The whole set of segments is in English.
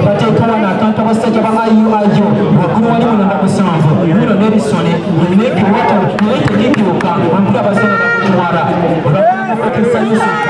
bateekawo n'akantu abasajja ba IUIU waggulu wali mulonda musanvu muno Nerisone netegekiruka ompira abasajja bakutwala olwakisa Yusuf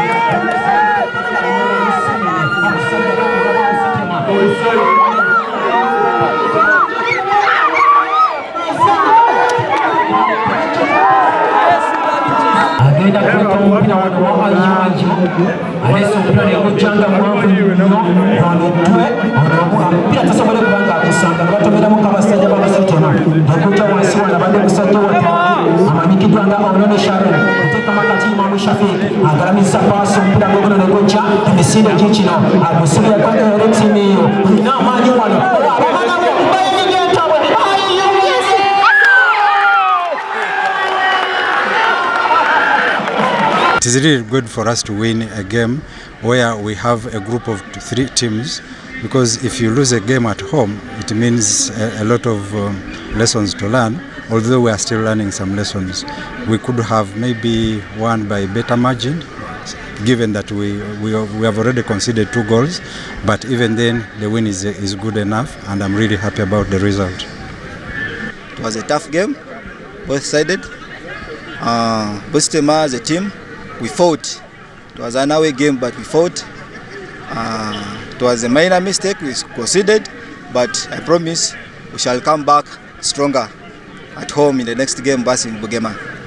agenda kuleta omupiira wano wa IUIU aleese omupiira negujjanga mwanvu nnyo wanotwe omupiira tasobole kubanga akusanga ne batomeramu kabasajja babasitema negujja wansi wano abadde musajja watano amanyikiddwa nga Onone Sharon oteekamu akatiimu amu Shafik agalamisa paasi omupiira guguno negujja emisinde gikino agusibirako eretiimu eyo olina amaanyi wano It is really good for us to win a game where we have a group of 3 teams, because if you lose a game at home, it means a lot of lessons to learn. Although we are still learning some lessons, we could have maybe won by better margin, given that we have already conceded 2 goals. But even then, the win is good enough, and I'm really happy about the result. It was a tough game, both-sided. Busitema as a team, we fought. It was an away game, but we fought. It was a minor mistake, we conceded, but I promise we shall come back stronger at home in the next game versus Bugema.